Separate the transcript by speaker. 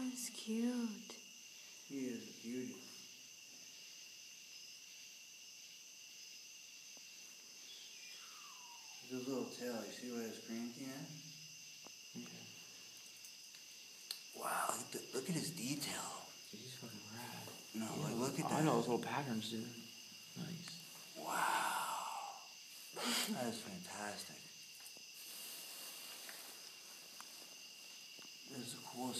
Speaker 1: That's cute.
Speaker 2: He is a beauty. His little tail, you see what his cranky in?
Speaker 3: Yeah.
Speaker 2: Wow, look at his detail.
Speaker 3: Dude, he's fucking rad.
Speaker 2: No,
Speaker 3: Yeah,
Speaker 2: like, look at that.
Speaker 3: I know those little patterns, dude. Nice.
Speaker 2: Wow. That is fantastic. This is the coolest